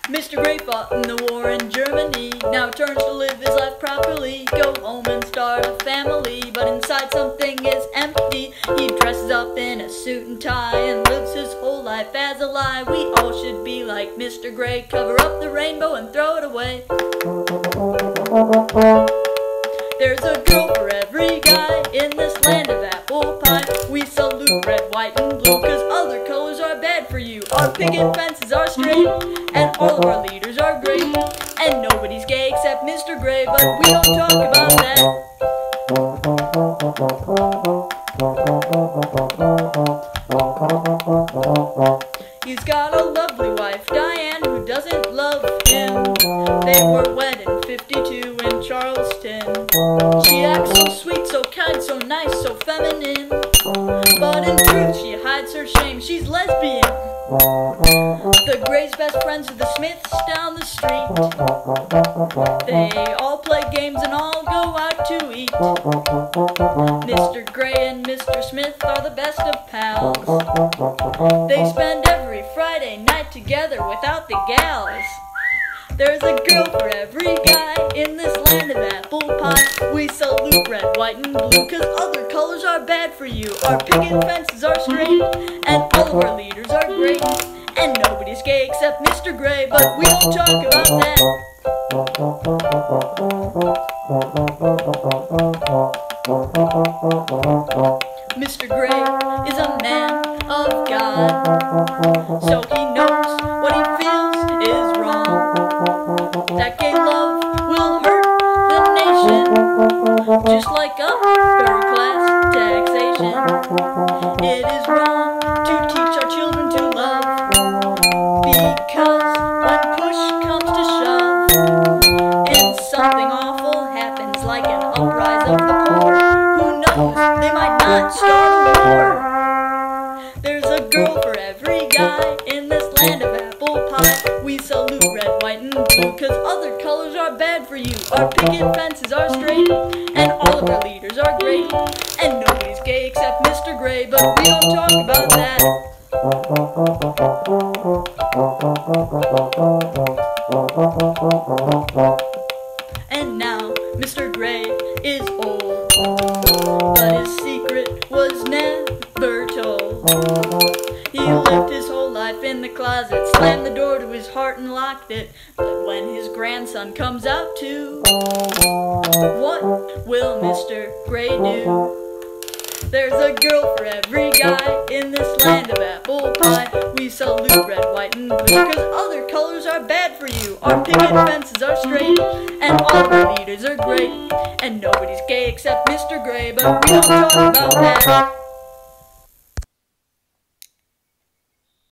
Mr. Gray fought in the war in Germany, now turns to live his life properly. Go home and start a family, but inside something is empty. He dresses up in a suit and tie and lives his whole life as a lie. We all should be like Mr. Gray, cover up the rainbow and throw it away. There's a girl for every guy in this land of apple pie. We salute red, white, and blue, cause other colors are bad for you. Our picket fences are straight, and all of our leaders are great. And nobody's gay except Mr. Gray, but we don't talk about that. He's got a lovely wife, Diane, who doesn't love him. They were wed in '52 in Charleston. She acts so sweet, so kind, so nice, so feminine. But in truth, she hides her shame, she's lesbian. The Grays' best friends are the Smiths down the street. They all play games and all go out to eat. Mr. Gray and Mr. Smith are the best of pals. They spend every Friday night together without the gals. There's a girl for every guy in this land of apple pie. We salute red, white, and blue, cause other colors are bad for you. Our picket fences are straight, and all of our leaders are great. And nobody's gay except Mr. Gray, but we don't talk about that. Mr. Gray is a man of God, so he knows what he feels is wrong. That gay love will hurt the nation, just like upper class taxation. It is wrong to teach our children to love, because when push comes to shove, and something awful happens like an uprising of the poor, who knows, they might not start a war. There's a girl for every guy in this land of apple pie. We salute red, white, and blue, cause other colors are bad for you. Our picket fences are straight, and all of our leaders are great. And nobody's gay except Mr. Gray, but we don't talk about that. And now Mr. Gray is old, but his secret was never told. He lived his whole life in the closet, slammed the door to his heart and locked it. But when his grandson comes out too, what will Mr. Gray do? There's a girl for every guy in this land of apple pie. We salute red, white, and blue, cause other colors are bad for you. Our picket fences are straight, and all of our leaders are great. And nobody's gay except Mr. Gray, but we don't talk about that.